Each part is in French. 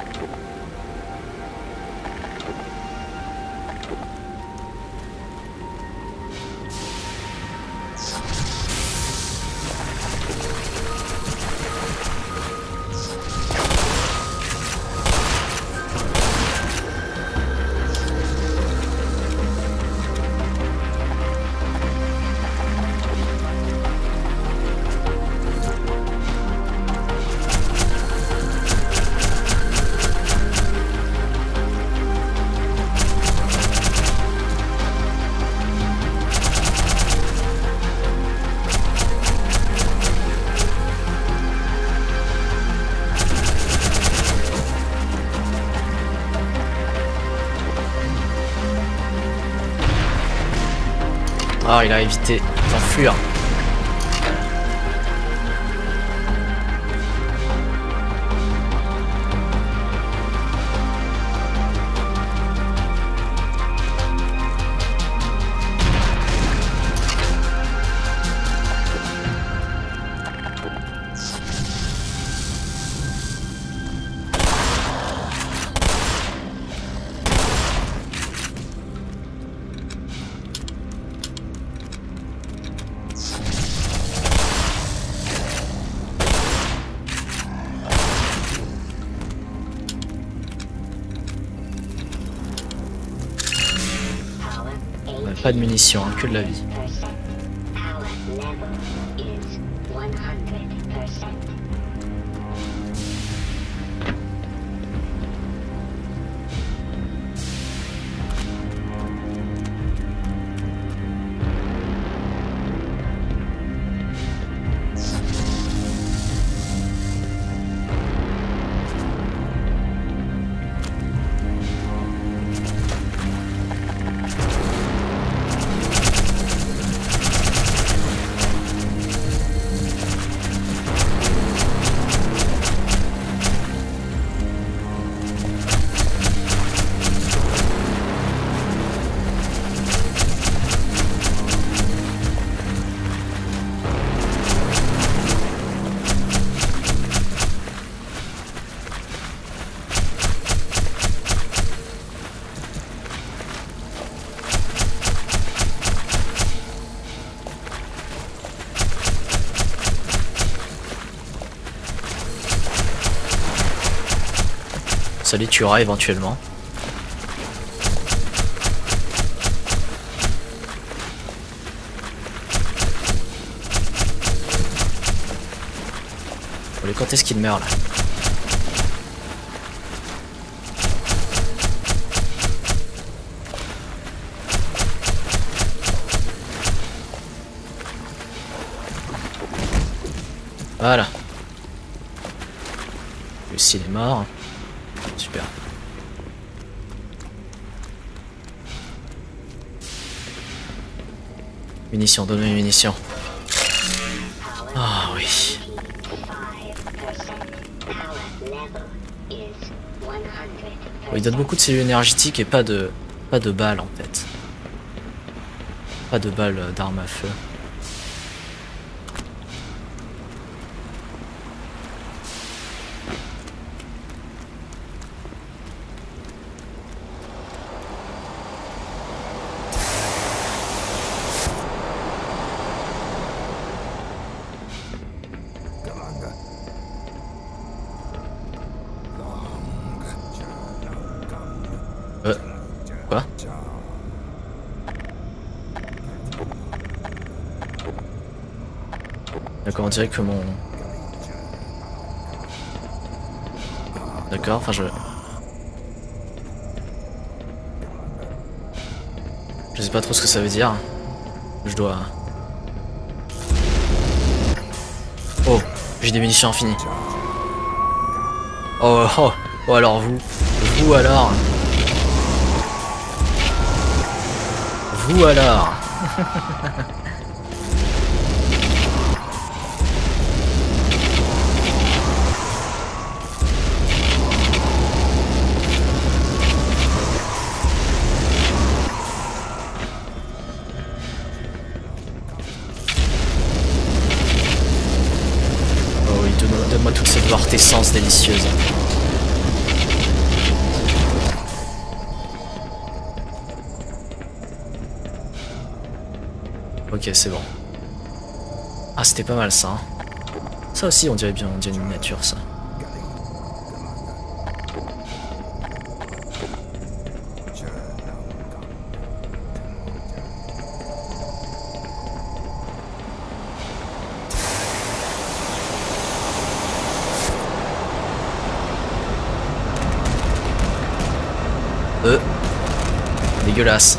Ah, il a évité d'enfuir. Pas de munitions, hein, que de la vie. Ça les tuera éventuellement. Allez, quand est-ce qu'il meurt là? Voilà. Lui aussi il est mort. Super. Munitions, donne-moi une munition. Ah oui. Bon, il donne beaucoup de cellules énergétiques et pas de balles en fait. Pas de balles d'armes à feu. Quoi? D'accord, on dirait que mon... D'accord, enfin je sais pas trop ce que ça veut dire. Je dois... Oh, j'ai des munitions infinies. Oh, oh, oh alors vous alors... Vous alors. Oh oui, donne-moi toute cette vortessence délicieuse. Ok, c'est bon. Ah, c'était pas mal ça. Hein. Ça aussi, on dirait bien une miniature, ça. Dégueulasse.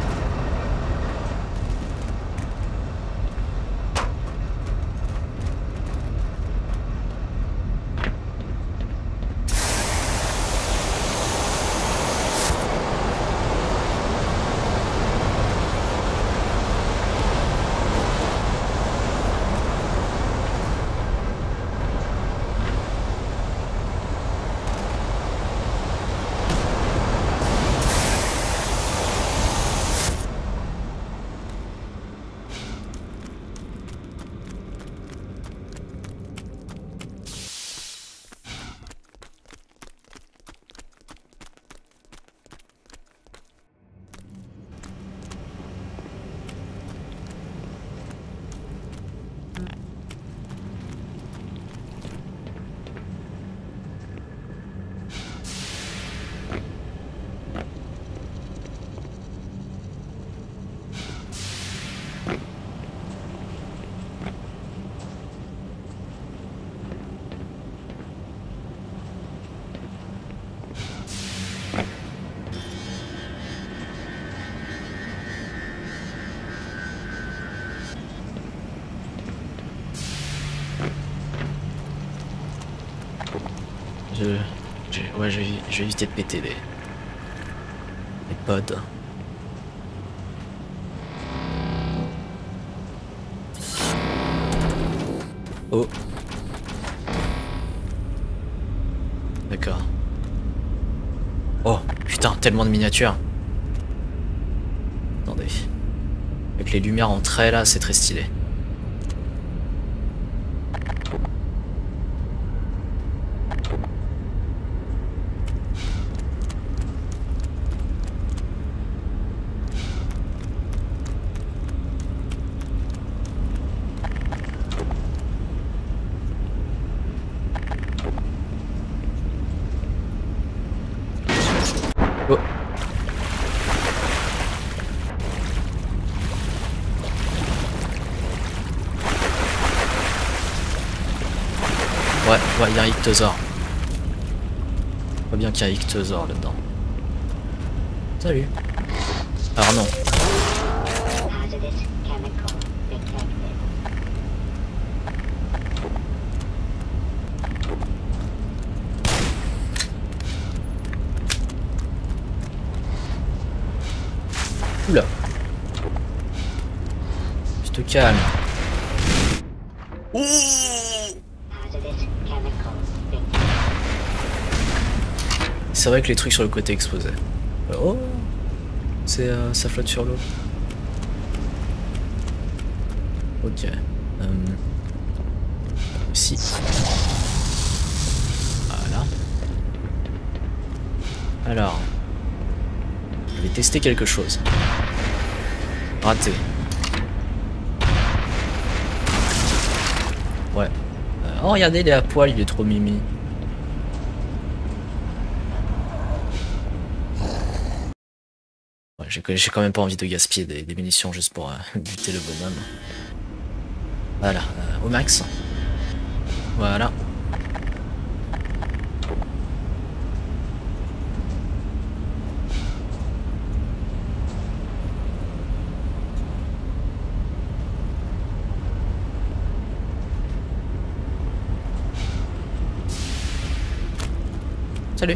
Ouais, je vais éviter de péter les pods. Oh. D'accord. Oh, putain, tellement de miniatures. Attendez. Avec les lumières en trait là, c'est très stylé. Oh. Ouais, il y a un Ichthyosaur. Je vois bien qu'il y a un Ichthyosaur là-dedans. Salut. Alors non. Oula. Je te calme. Ouh. C'est vrai que les trucs sur le côté explosaient. Oh, ça flotte sur l'eau. Ok. Ici. Voilà. Alors. Je vais tester quelque chose. Raté. Ouais. Oh, regardez, il est à poil, il est trop mimi. Ouais, j'ai quand même pas envie de gaspiller des munitions juste pour buter le bonhomme. Voilà, au max. Voilà. Salut.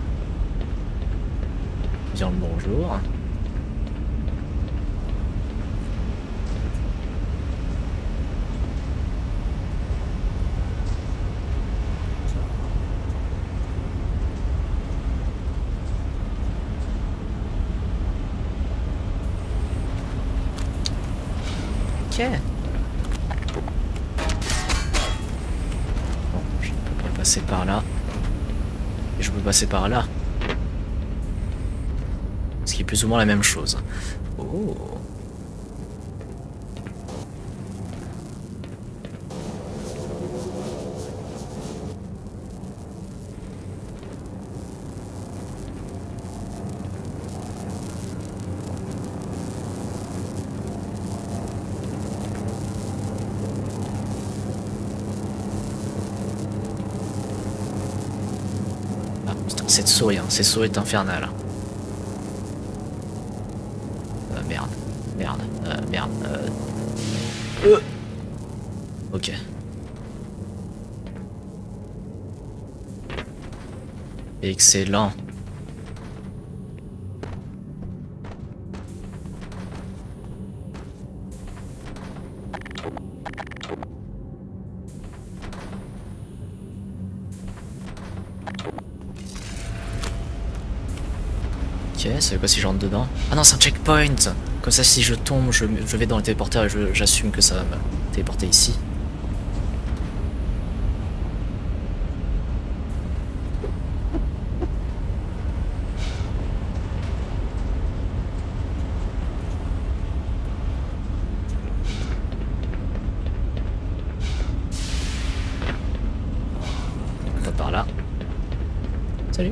Bien le bonjour. Ok. Bon, je ne peux pas passer par là. Et je peux passer par là. Ce qui est plus ou moins la même chose. Oh. Ah, putain, cette souris est infernale. Merde, merde, merde. Ok. Excellent. Ok, ça veut quoi si je rentre dedans? Ah non, c'est un checkpoint! Comme ça, si je tombe, je vais dans le téléporteur et j'assume que ça va me téléporter ici. Pas par là. Salut!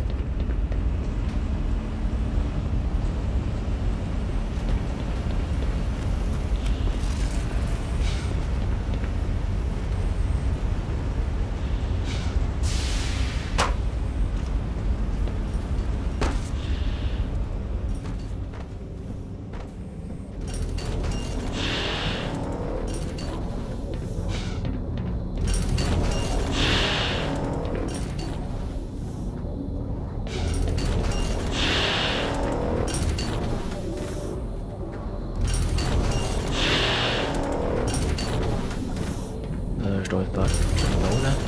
Je devrais pas. Je devrais pas où là?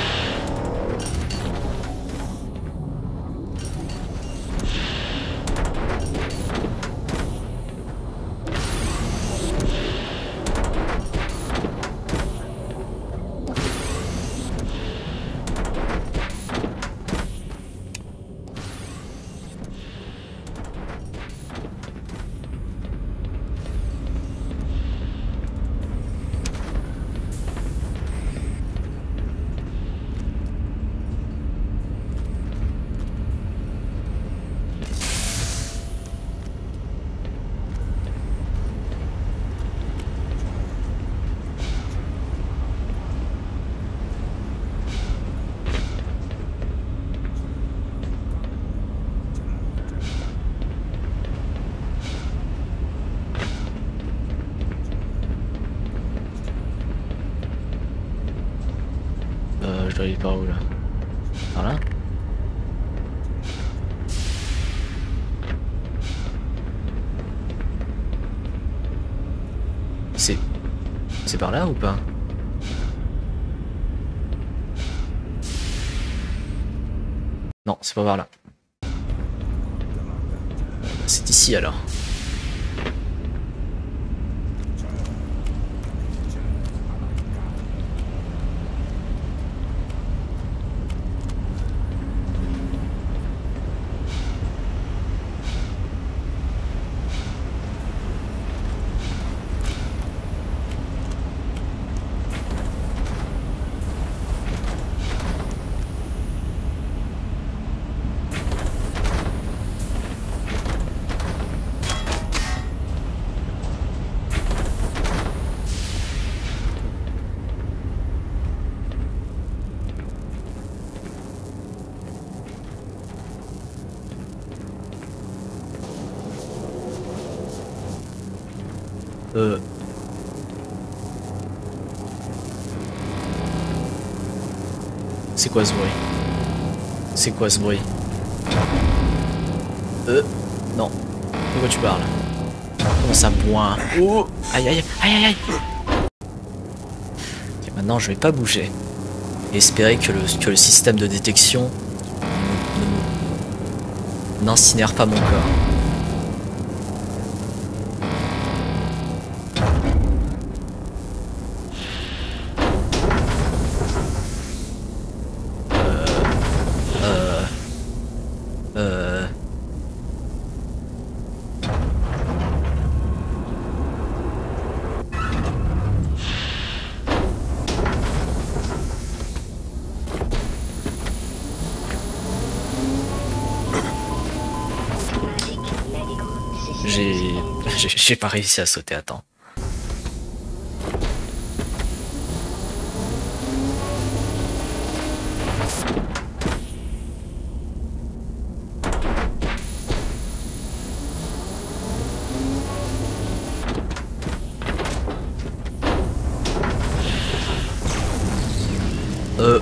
Je dois aller par où là? Par là? C'est par là ou pas? Non, c'est pas par là. C'est ici alors. C'est quoi ce bruit? C'est quoi ce bruit? Non. De quoi tu parles? Comment ça boit? Oh! Aïe aïe aïe aïe aïe! Ok, maintenant je vais pas bouger. Et espérer que le système de détection n'incinère pas mon corps. J'ai pas réussi à sauter à temps. Euh...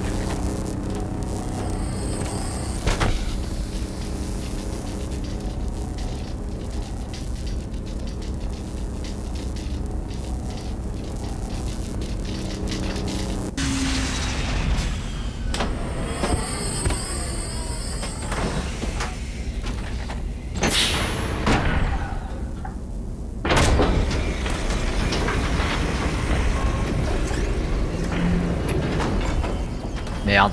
Merde.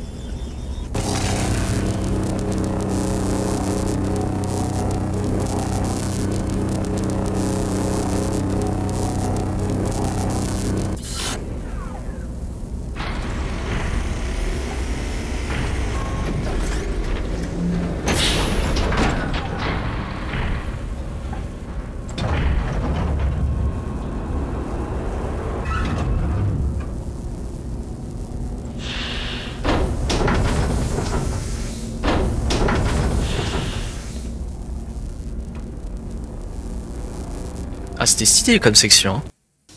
Ah, c'était stylé comme section. Hein.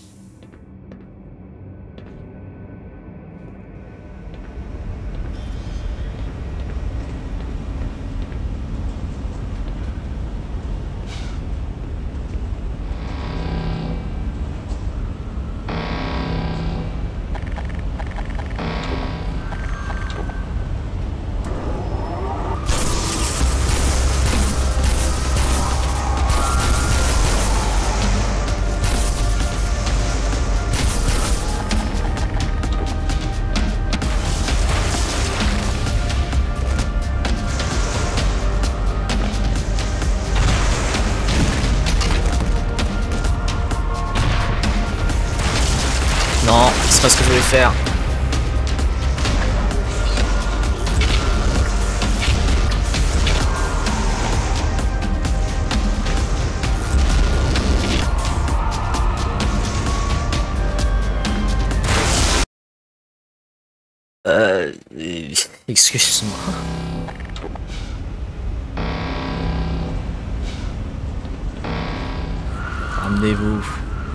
Non, c'est pas ce que je voulais faire. Excuse-moi. Ramenez-vous.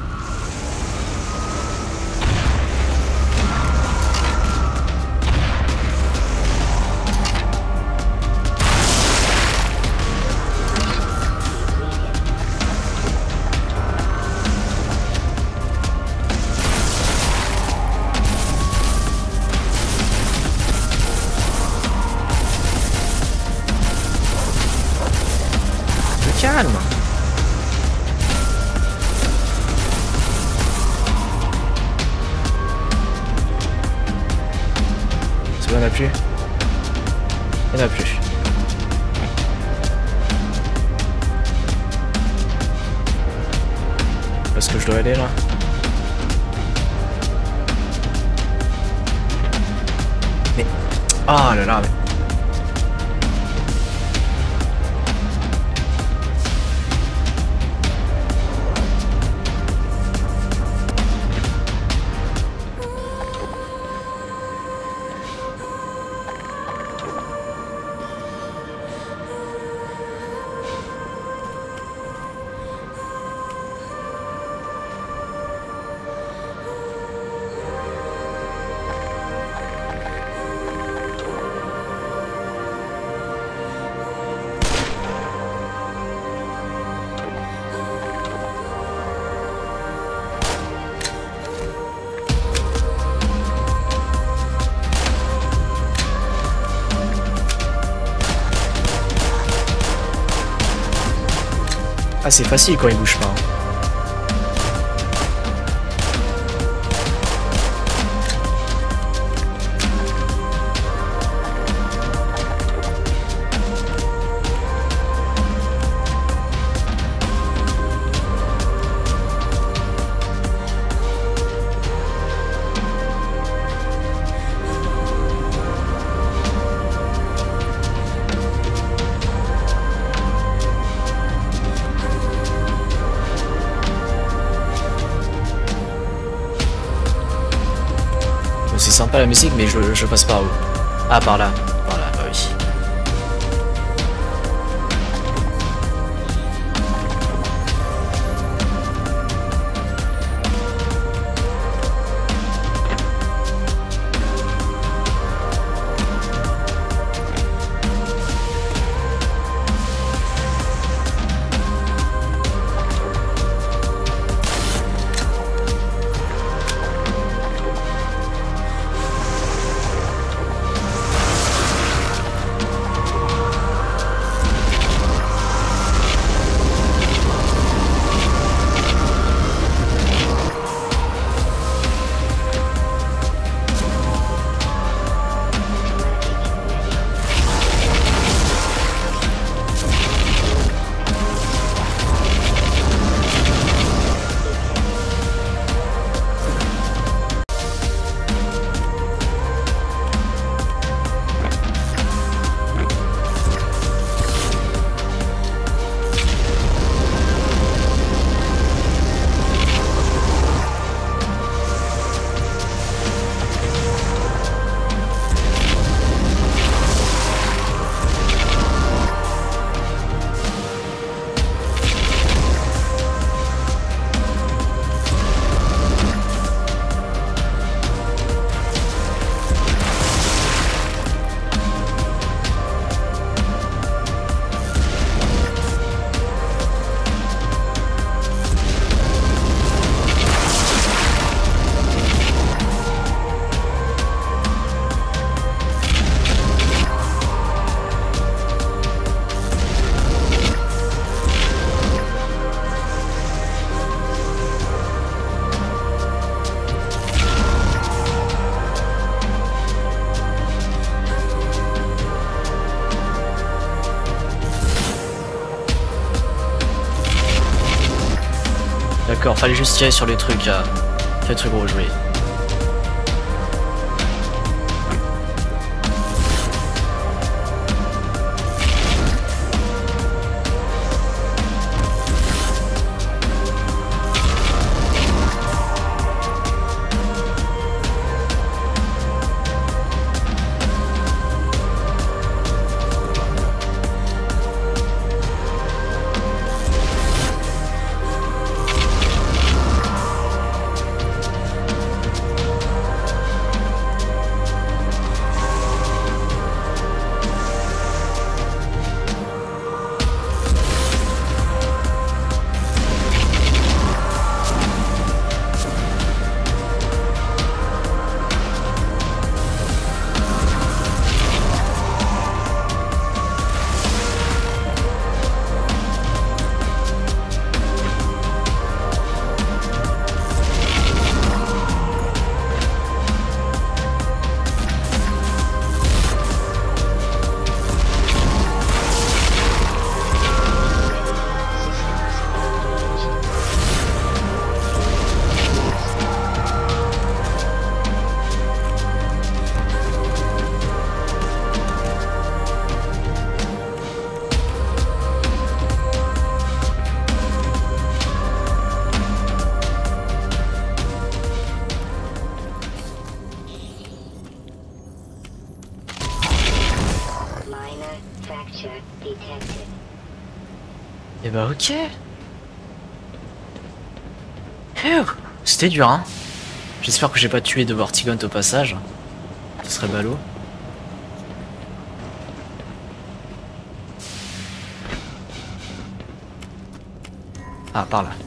Calme. C'est bon, il n'y en a plus. Il n'y en a plus. Où est-ce que je dois aller là? Mais... Oh là là, mais... Ah, c'est facile quand il bouge pas. sympa la musique, mais je passe par où? Ah, par là. Par là, bah oui. D'accord, fallait juste tirer sur les trucs rouges, oui. Et bah ok. C'était dur hein. J'espère que j'ai pas tué de Vortigaunt au passage. Ce serait ballot. Ah par là.